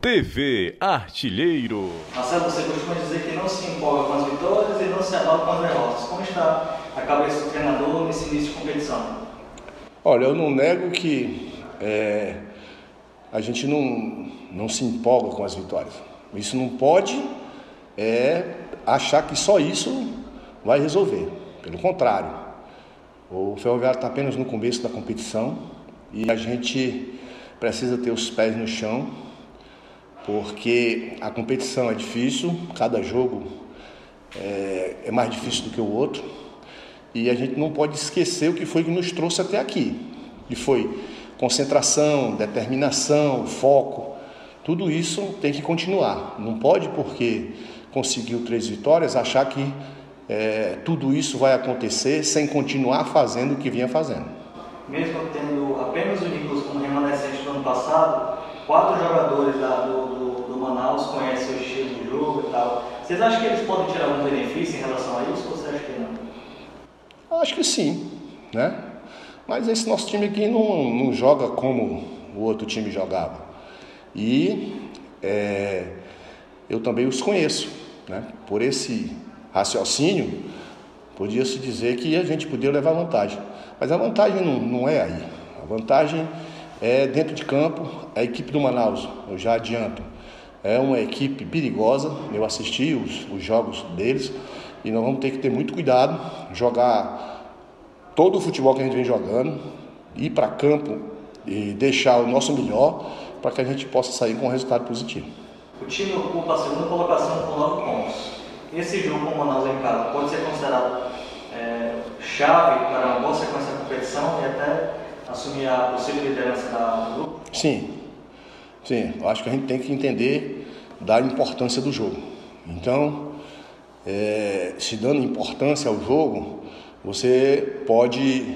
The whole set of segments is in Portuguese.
TV Artilheiro. Marcelo, você costuma dizer que não se empolga com as vitórias e não se abala com as derrotas. Como está a cabeça do treinador nesse início de competição? Olha, eu não nego que a gente não se empolga com as vitórias. Isso não pode achar que só isso vai resolver. Pelo contrário, o Ferroviário está apenas no começo da competição e a gente precisa ter os pés no chão, porque a competição é difícil, cada jogo é mais difícil do que o outro, e a gente não pode esquecer o que foi que nos trouxe até aqui, que foi concentração, determinação, foco. Tudo isso tem que continuar. Não pode, porque conseguiu 3 vitórias, achar que tudo isso vai acontecer sem continuar fazendo o que vinha fazendo. Mesmo tendo apenas o Nicolas como remanescente do ano passado, 4 jogadores do Manaus conhecem o estilo de jogo e tal. Vocês acham que eles podem tirar algum benefício em relação a isso ou você acha que não? Acho que sim, né? Mas esse nosso time aqui não joga como o outro time jogava. E eu também os conheço, né? Por esse raciocínio, podia-se dizer que a gente podia levar vantagem. Mas a vantagem não é aí. A vantagem é dentro de campo. A equipe do Manaus, eu já adianto, é uma equipe perigosa. Eu assisti os jogos deles e nós vamos ter que ter muito cuidado, jogar todo o futebol que a gente vem jogando, ir para campo e deixar o nosso melhor para que a gente possa sair com um resultado positivo. O time ocupa a segunda colocação com 9 pontos. Esse jogo com o Manaus em casa pode ser considerado chave para uma boa sequência da competição e até assumir a possível liderança do grupo? Sim, eu acho que a gente tem que entender da importância do jogo. Então, se dando importância ao jogo, você pode,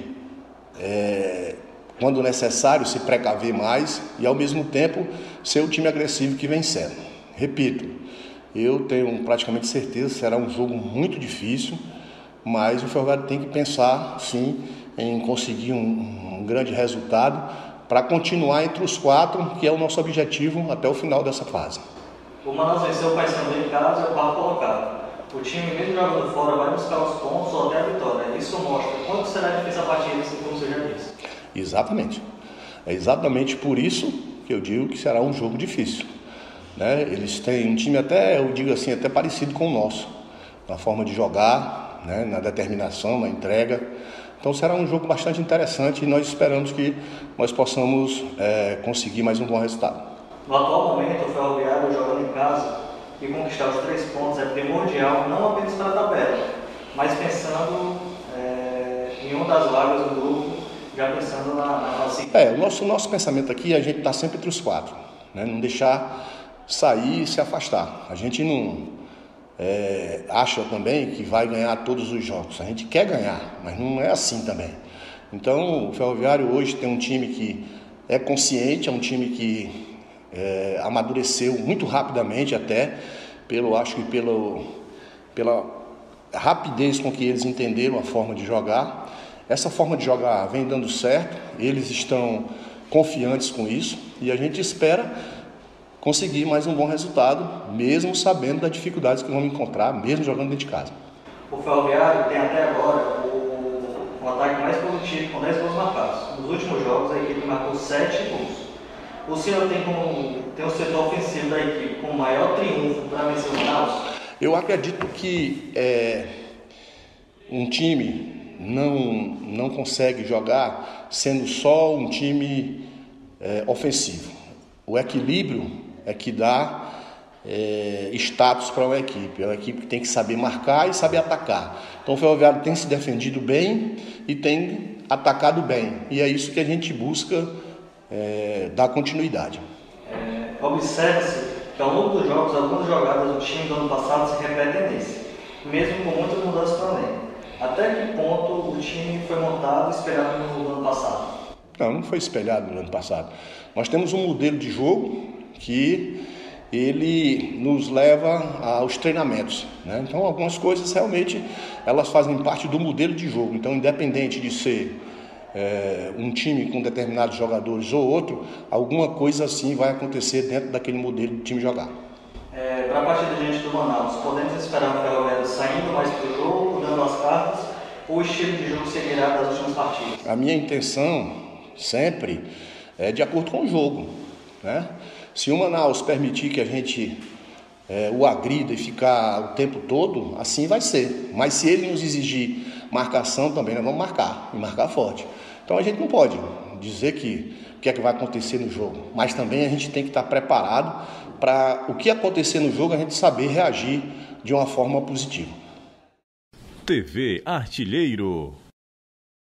quando necessário, se precaver mais e, ao mesmo tempo, ser o time agressivo que vem sendo. Repito, eu tenho praticamente certeza que será um jogo muito difícil, mas o Ferroviário tem que pensar, sim, em conseguir um grande resultado para continuar entre os 4, que é o nosso objetivo até o final dessa fase. O Manaus venceu o Paysandu em casa e é o 4º colocado. O time, mesmo jogando fora, vai buscar os pontos ou até a vitória. Isso mostra quanto será difícil a partida, como você já disse. Exatamente. É exatamente por isso que eu digo que será um jogo difícil, né? Eles têm um time até, eu digo assim, até parecido com o nosso, na forma de jogar, né? Na determinação, na entrega. Então será um jogo bastante interessante e nós esperamos que nós possamos conseguir mais um bom resultado. No atual momento, o Ferroviário jogando em casa e conquistar os 3 pontos é primordial, não apenas para a tabela, mas pensando em uma das vagas do grupo, já pensando na nossa... O nosso pensamento aqui, a gente está sempre entre os 4, né? Não deixar sair e se afastar. A gente não acha também que vai ganhar todos os jogos. A gente quer ganhar, mas não é assim também. Então, o Ferroviário hoje tem um time que é consciente, é um time que amadureceu muito rapidamente até, pela rapidez com que eles entenderam a forma de jogar. Essa forma de jogar vem dando certo, eles estão confiantes com isso e a gente espera conseguir mais um bom resultado, mesmo sabendo das dificuldades que vamos encontrar, mesmo jogando dentro de casa. O Ferroviário tem até agora o ataque mais positivo, com 10 gols marcados. Nos últimos jogos, a equipe marcou 7 gols. O senhor tem o setor ofensivo da equipe com o maior triunfo para vencer o Manaus? Eu acredito que um time não consegue jogar sendo só um time ofensivo. O equilíbrio é que dá status para uma equipe. É uma equipe que tem que saber marcar e saber atacar. Então o Ferroviário tem se defendido bem e tem atacado bem. E é isso que a gente busca dar continuidade. Observa-se que ao longo dos jogos, algumas jogadas do time do ano passado se repetem nesse, mesmo com muitas mudanças para além. Até que ponto o time foi montado e espelhado no ano passado? Não foi espelhado no ano passado. Nós temos um modelo de jogo que ele nos leva aos treinamentos, né? Então algumas coisas realmente elas fazem parte do modelo de jogo. Então, independente de ser um time com determinados jogadores ou outro, alguma coisa assim vai acontecer dentro daquele modelo de time jogar. Para a partida diante do Manaus, podemos esperar um Ferroviário saindo mais para o jogo, dando as cartas, ou o estilo de jogo seguirá das últimas partidas? A minha intenção sempre é de acordo com o jogo, né? Se o Manaus permitir que a gente o agrida e ficar o tempo todo, assim vai ser. Mas se ele nos exigir marcação também, nós vamos marcar, e marcar forte. Então a gente não pode dizer o que é que vai acontecer no jogo, mas também a gente tem que estar preparado para o que acontecer no jogo, a gente saber reagir de uma forma positiva. TV Artilheiro.